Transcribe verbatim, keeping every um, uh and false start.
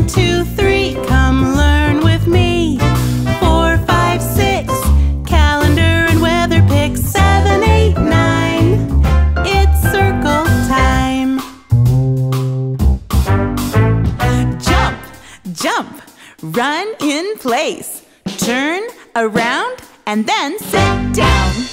One, two, three, come learn with me. Four, five, six, calendar and weather pick. Seven, eight, nine, it's circle time. Jump, jump, run in place. Turn around and then sit down.